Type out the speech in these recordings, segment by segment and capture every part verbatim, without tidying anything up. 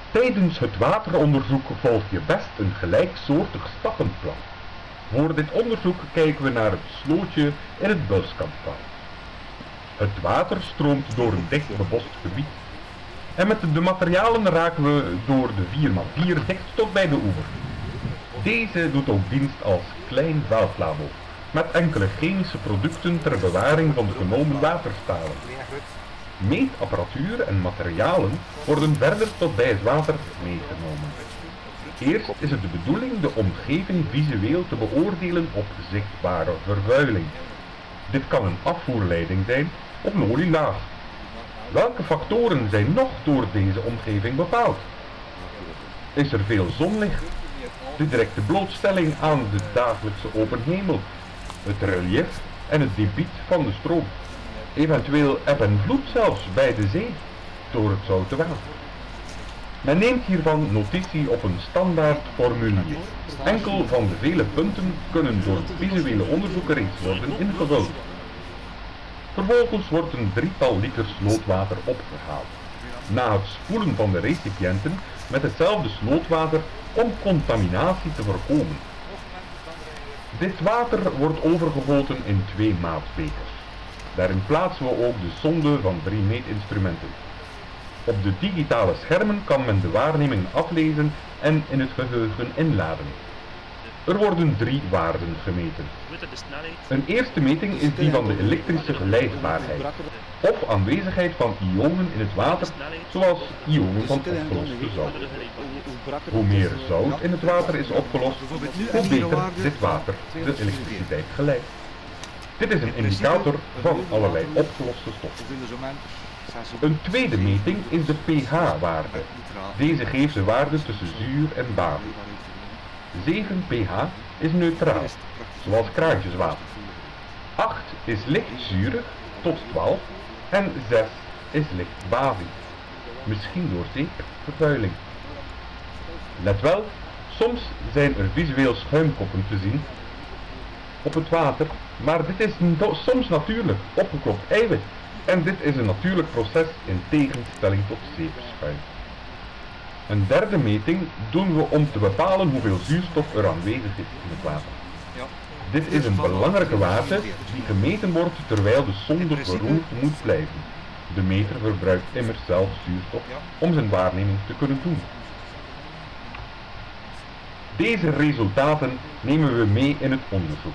Tijdens het wateronderzoek volg je best een gelijksoortig stappenplan. Voor dit onderzoek kijken we naar het slootje in het Buiskampval. Het water stroomt door een dicht bebost gebied en met de materialen raken we door de vier bij vier dicht tot bij de oever. Deze doet ook dienst als klein veldlabo, met enkele chemische producten ter bewaring van de genomen waterstalen. Meetapparatuur en materialen worden verder tot bij het water meegenomen. Eerst is het de bedoeling de omgeving visueel te beoordelen op zichtbare vervuiling. Dit kan een afvoerleiding zijn of een olielaag. Welke factoren zijn nog door deze omgeving bepaald? Is er veel zonlicht? De directe blootstelling aan de dagelijkse open hemel, het relief en het debiet van de stroom. Eventueel eb en vloed zelfs bij de zee, door het zoute water. Men neemt hiervan notitie op een standaard formulier. Enkel van de vele punten kunnen door het visuele onderzoek reeds worden ingevuld. Vervolgens wordt een drietal liter slootwater opgehaald. Na het spoelen van de recipiënten met hetzelfde slootwater om contaminatie te voorkomen. Dit water wordt overgegoten in twee maatbekers. Daarin plaatsen we ook de sonde van drie meetinstrumenten. Op de digitale schermen kan men de waarneming aflezen en in het geheugen inladen. Er worden drie waarden gemeten. Een eerste meting is die van de elektrische geleidbaarheid, of aanwezigheid van ionen in het water, zoals ionen van opgeloste zout. Hoe meer zout in het water is opgelost, hoe beter dit water de elektriciteit geleidt. Dit is een indicator van allerlei opgeloste stoffen. Een tweede meting is de pH-waarde. Deze geeft de waarde tussen zuur en basis. zeven pH is neutraal, zoals kraantjeswater. acht is licht zuurig tot twaalf en zes is licht basisch. Misschien door zeepvervuiling. Let wel, soms zijn er visueel schuimkoppen te zien op het water, maar dit is soms natuurlijk opgeklopt eiwit. En dit is een natuurlijk proces in tegenstelling tot zeepschuim. Een derde meting doen we om te bepalen hoeveel zuurstof er aanwezig is in het water. Dit is een belangrijke waarde die gemeten wordt terwijl de sonde geroerd moet blijven. De meter verbruikt immers zelf zuurstof om zijn waarneming te kunnen doen. Deze resultaten nemen we mee in het onderzoek.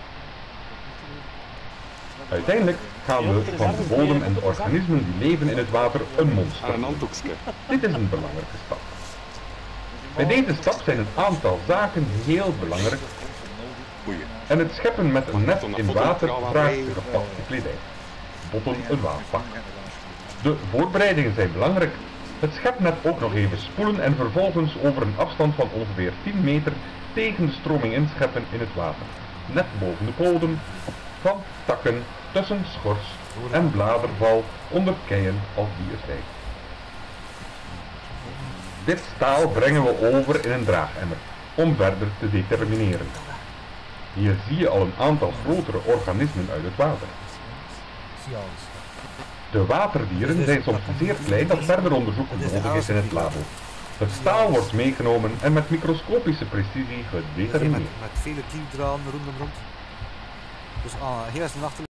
Uiteindelijk gaan we van de bodem en de organismen die leven in het water een monster. Dit is een belangrijke stap. Bij deze stap zijn een aantal zaken heel belangrijk. En het scheppen met een net in water vraagt gepakte kledij. Botten een waadpak. De voorbereidingen zijn belangrijk. Het schepnet ook nog even spoelen en vervolgens over een afstand van ongeveer tien meter tegen de stroming inscheppen in het water. Net boven de bodem, van takken, tussen schors en bladerval onder keien als die er zijn. Dit staal brengen we over in een draagemmer om verder te determineren. Hier zie je al een aantal grotere organismen uit het water. De waterdieren zijn soms zeer klein dat verder onderzoek nodig is in het labo. Het staal wordt meegenomen en met microscopische precisie gedetermineerd. Met, met vele kieldraden rondom rond. Dus ah, hier is een achter.